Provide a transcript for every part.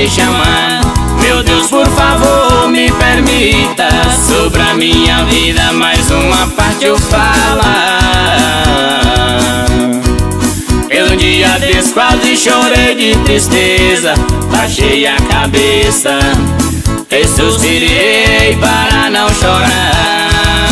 me chamar. Meu Deus, por favor, me permita sobre a minha vida mais uma parte eu falar. Eu dia desse quase chorei de tristeza, baixei a cabeça e suspirei para não chorar.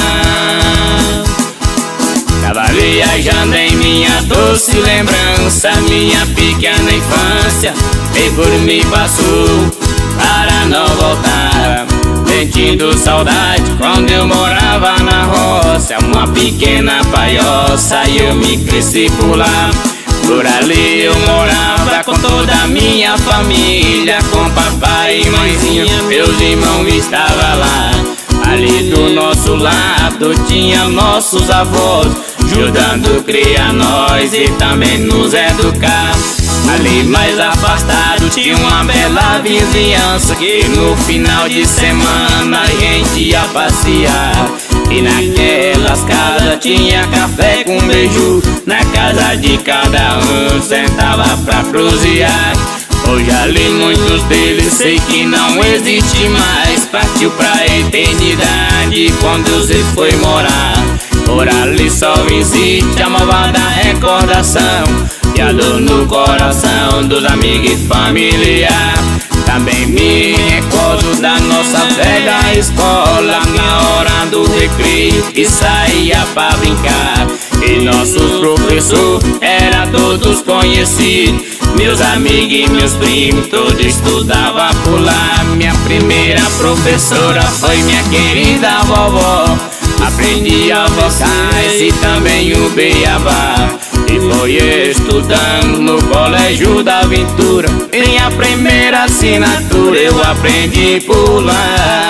Tava viajando em minha doce lembrança, minha pequena infância, e por mim passou para não voltar. Sentindo saudade quando eu morava na roça, uma pequena paioça, e eu me cresci por lá. Por ali eu morava com toda a minha família, com papai e mãezinha, meus irmãos estavam lá. Ali do nosso lado tinha nossos avós, ajudando a criar nós e também nos educar. Ali mais afastado tinha uma bela vizinhança, que no final de semana a gente ia passear. E naquelas casas tinha café com beiju, na casa de cada um sentava pra prosear. Hoje ali muitos deles sei que não existe mais, partiu pra eternidade quando você foi morar. Por ali só existe a malvada recordação e a dor no coração dos amigos e familiar. Também me recordo da nossa velha escola, na hora do recreio que saía pra brincar. E nossos professores eram todos conhecidos, meus amigos e meus primos todos estudavam por lá. Minha primeira professora foi minha querida vovó, aprendi a vocais e também o beabá. E foi estudando no Colégio da Aventura, minha primeira assinatura eu aprendi por lá.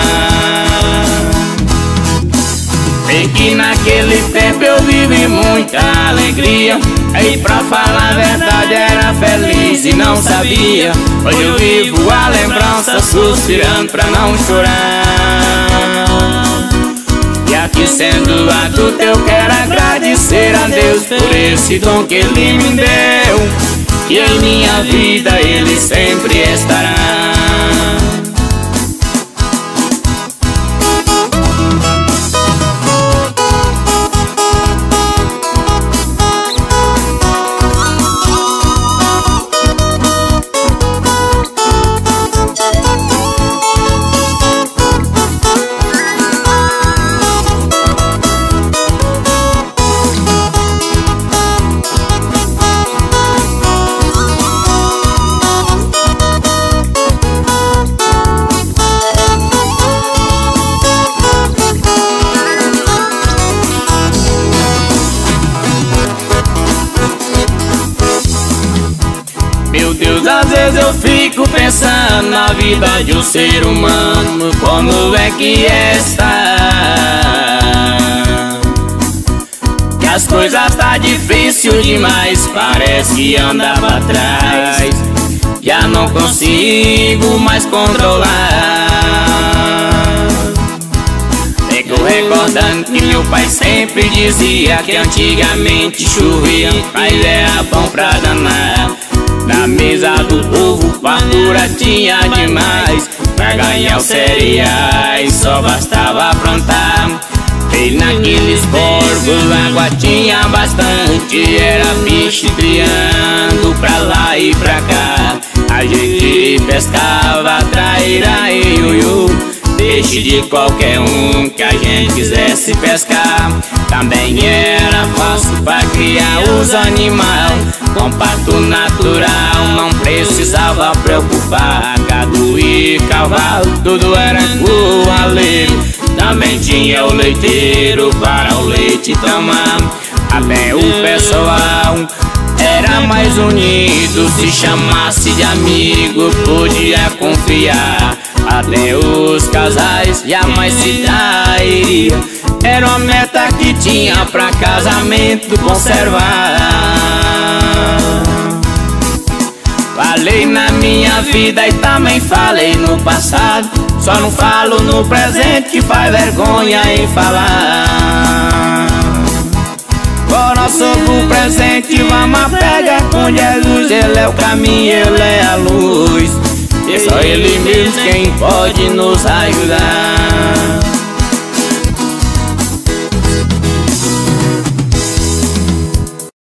Sei que naquele tempo eu vivi muita alegria, e pra falar a verdade era feliz e não sabia. Hoje eu vivo a lembrança suspirando pra não chorar. E aqui sendo adulto eu quero agradecer a Deus por esse dom que Ele me deu, e em minha vida Ele sempre estará. Meu Deus, às vezes eu fico pensando na vida de um ser humano, como é que está. Que as coisas tá difícil demais, parece que andava atrás, já não consigo mais controlar. Fico recordando que meu pai sempre dizia que antigamente chovia, mas era bom pra danar. Na mesa do povo fartura tinha demais, pra ganhar os cereais só bastava aprontar. E naqueles porcos água tinha bastante, era bicho criando pra lá e pra cá. A gente pescava traíra e uiu, peixe de qualquer um que a gente quisesse pescar. Também era fácil pra criar os animais, com pato natural não precisava preocupar. Gado e cavalo, tudo era coaleiro. Também tinha o leiteiro para o leite tomar. Até o pessoal era mais unido, se chamasse de amigo podia confiar. Até os casais jamais se trairiam, era uma meta que tinha pra casamento conservar. Falei na minha vida e também falei no passado, só não falo no presente que faz vergonha em falar. Agora sobre o presente vamos a pegar com Jesus, Ele é o caminho, Ele é a luz. é só Ele mesmo quem pode nos ajudar.